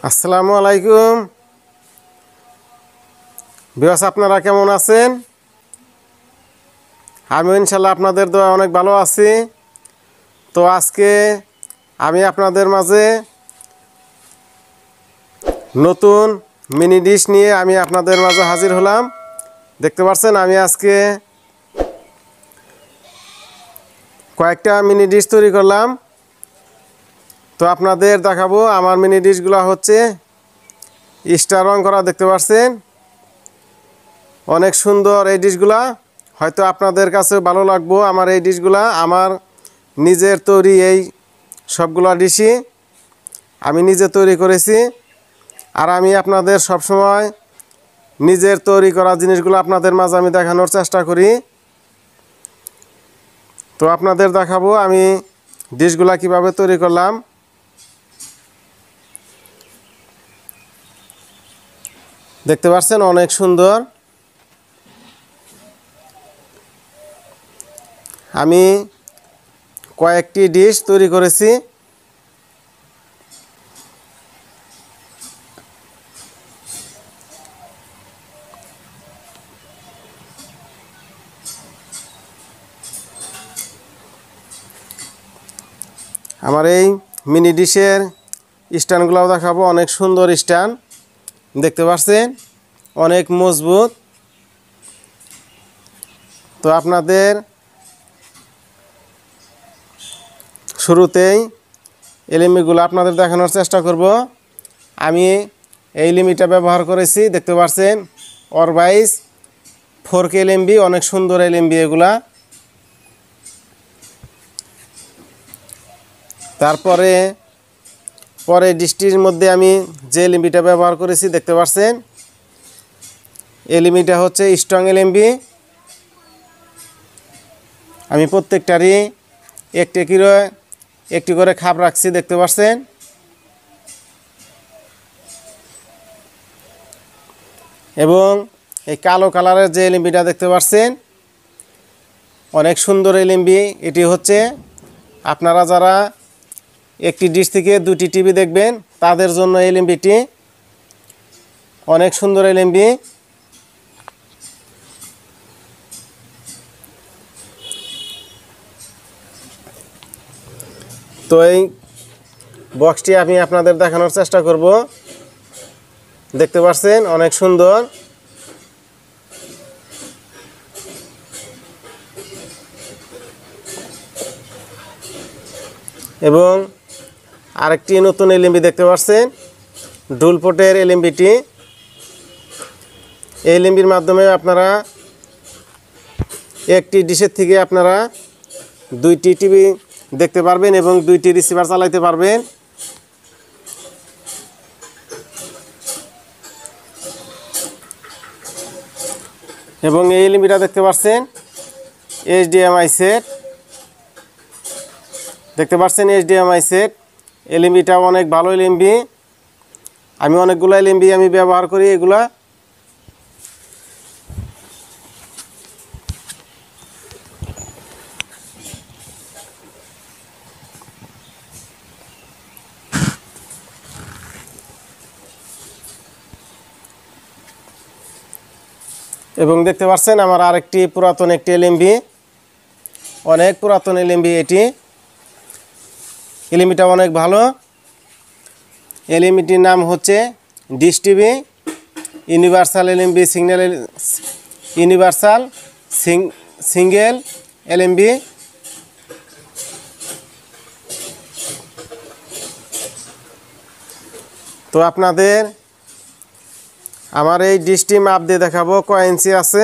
আসসালামু আলাইকুম ভিউয়ার্স, আপনারা কেমন আছেন? আমি ইনশাআল্লাহ আপনাদের দোয়া অনেক ভালো আছি। তো আজকে আমি আপনাদের মাঝে নতুন মিনি ডিশ নিয়ে আমি আপনাদের মাঝে হাজির হলাম। দেখতে পাচ্ছেন আমি আজকে কয়েকটা মিনি ডিশ তৈরি করলাম। তো আপনাদের দেখাবো আমার মিনি ডিশগুলো হচ্ছে স্টার রং করা। দেখতে পাচ্ছেন অনেক সুন্দর এই ডিশগুলা। হয়তো আপনাদের কাছে ভালো লাগবো। আমার এই ডিশগুলা আমার নিজের তৈরি, এই সবগুলা ডিশই আমি নিজে তৈরি করেছি। আর আমি আপনাদের সবসময় নিজের তৈরি করা জিনিসগুলো আপনাদের মাঝে আমি দেখানোর চেষ্টা করি। তো আপনাদের দেখাবো আমি ডিশগুলা কিভাবে তৈরি করলাম। দেখতে পাচ্ছেন অনেক সুন্দর। আমি কয়েকটি ডিশ তৈরি করেছি। আমার এই মিনি ডিশের স্ট্যান্ডগুলোও দেখাবো। অনেক সুন্দর স্ট্যান্ড, দেখতে পাচ্ছেন অনেক মজবুত। তো আপনাদের শুরুতেই এলএমবিগুলো আপনাদের দেখানোর চেষ্টা করব। আমি এই লিমিটটা ব্যবহার করেছি, দেখতে পাচ্ছেন অরবাইজ 4K এলএমবি। অনেক সুন্দর এলএমবি এগুলা। তারপরে ডিশটির মধ্যে আমি যে এলএমবিটা ব্যবহার করেছি দেখতে পাচ্ছেন এলএমবিটা হচ্ছে স্ট্রং এলএমবি। আমি প্রত্যেকটারই একটি করে খাপ রাখছি, দেখতে পাচ্ছেন। এবং এই কালো কালারের যে এলএমবিটা দেখতে পাচ্ছেন অনেক সুন্দর এলএমবি। এটি হচ্ছে আপনারা যারা একটি ডিশ থেকে দুটি টিভি দেখবেন তাদের জন্য এলএমবিটি অনেক সুন্দর এলএমবি। তো এই বক্সটি আমি আপনাদের দেখানোর চেষ্টা করব। দেখতে পাচ্ছেন অনেক সুন্দর। এবং আরেকটি নতুন এলএমবি দেখতে পাচ্ছেন ডুলপোর্টের এলএমবিটি। এই এলএমবির মাধ্যমে আপনারা একটি ডিশের থেকে আপনারা দুইটি টিভি দেখতে পারবেন এবং দুইটি রিসিভার চালাইতে পারবেন। এবং এই এলএমবিটা দেখতে পাচ্ছেন HDMI সেট। দেখতে পাচ্ছেন HDMI সেট। এলএমবিটা অনেক ভালো এলএমবি। আমি অনেকগুলো এলএমবি আমি ব্যবহার করি এগুলা। এবং দেখতে পাচ্ছেন আমার আরেকটি পুরাতন একটি এলএমবি, অনেক পুরাতন এলএমবি এটি। এলএমবিটা অনেক ভালো। এলএমবিটির নাম হচ্ছে dish TV universal LMB universal single LMB. তো আপনাদের আমার এই ডিশটি মাপ দিয়ে দেখাবো কয় ইঞ্চি আছে।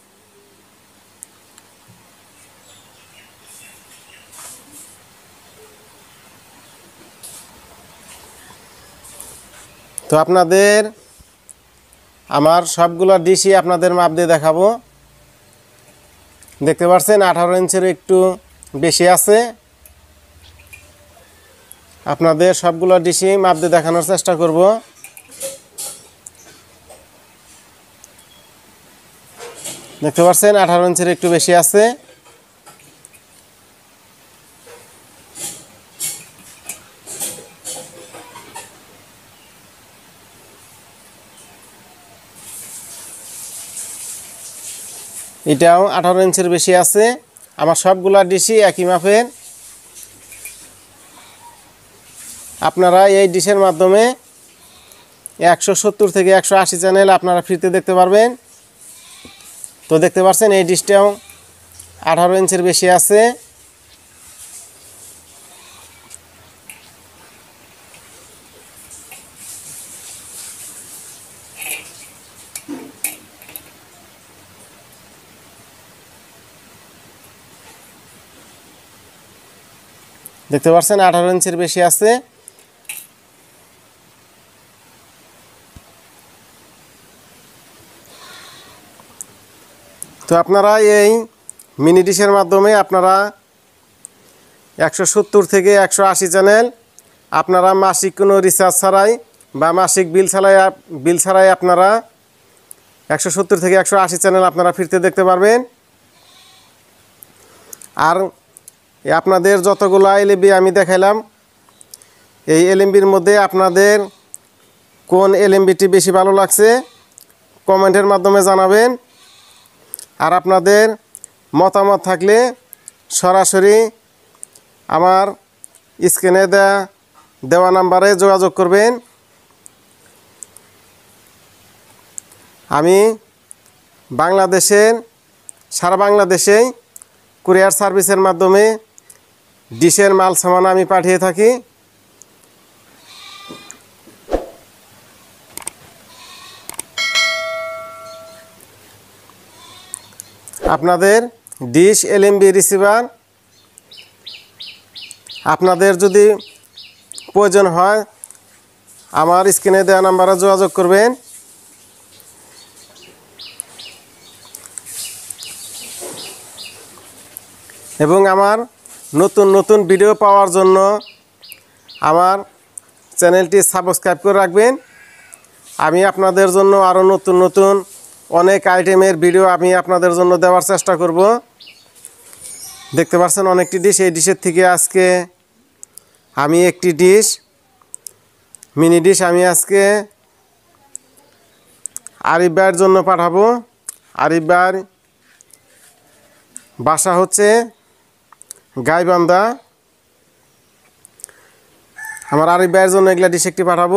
তো আপনাদের আমার সবগুলো ডিশই আপনাদের মাপ দিয়ে দেখাবো। দেখতে পাচ্ছেন 18 ইঞ্চের একটু বেশি আছে। আপনাদের সবগুলো ডিশই মাপ দিয়ে দেখানোর চেষ্টা করব। দেখতে পাচ্ছেন 18 ইঞ্চের একটু বেশি আছে। এটাও 18 ইঞ্চির বেশি আছে। আমার সবগুলা ডিশই একই মাপের। আপনারা এই ডিশের মাধ্যমে 170 থেকে 180 চ্যানেল আপনারা ফ্রিতে দেখতে পারবেন। তো দেখতে পাচ্ছেন এই ডিশটাও 18 ইঞ্চির বেশি আছে। দেখতে পাচ্ছেন 18 ইঞ্চির বেশি আছে। তো আপনারা এই মিনি ডিশের মাধ্যমে আপনারা 170 থেকে 180 চ্যানেল আপনারা মাসিক কোনো রিচার্জ ছাড়াই বা মাসিক বিল ছাড়াই আপনারা 170 থেকে 180 চ্যানেল আপনারা ফ্রিতে দেখতে পারবেন। আর আপনাদের যতগুলো এলএমবি আমি দেখাইলাম, এই এলএমবির মধ্যে আপনাদের কোন এলএমবিটি বেশি ভালো লাগছে কমেন্টের মাধ্যমে জানাবেন। আর আপনাদের মতামত থাকলে সরাসরি আমার স্ক্রিনে দেওয়া নাম্বারে যোগাযোগ করবেন। আমি সারা বাংলাদেশেই কুরিয়ার সার্ভিসের মাধ্যমে ডিশের মাল সামান আমি পাঠিয়ে থাকি। আপনাদের ডিশ এলএমবি রিসিভার আপনাদের যদি প্রয়োজন হয় আমার স্ক্রিনে দেওয়া নাম্বারে যোগাযোগ করবেন। এবং আমার নতুন নতুন ভিডিও পাওয়ার জন্য আমার চ্যানেলটি সাবস্ক্রাইব করে রাখবেন। আমি আপনাদের জন্য আরও নতুন নতুন অনেক আইটেমের ভিডিও আমি আপনাদের জন্য দেওয়ার চেষ্টা করব। দেখতে পাচ্ছেন অনেকটি ডিশ। এই ডিশের থেকে আজকে আমি একটি ডিশ মিনি ডিশ আমি আজকে আরিফ ভাইয়ের জন্য পাঠাবো। আরিফ ভাইয়ের বাসা হচ্ছে গাইবান্ধা। আমার আরিফ ভাইয়ের জন্য এগুলা ডিশ একটি পাঠাবো।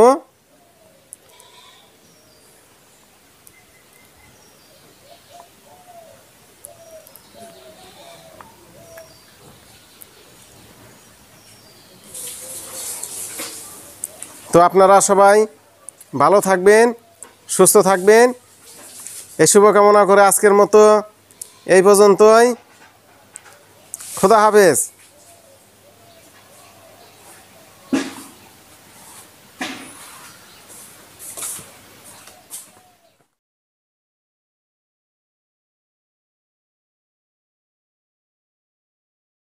তো আপনারা সবাই ভালো থাকবেন, সুস্থ থাকবেন, এই শুভকামনা করে আজকের মতো এই পর্যন্তই। খোদা হাফেজ।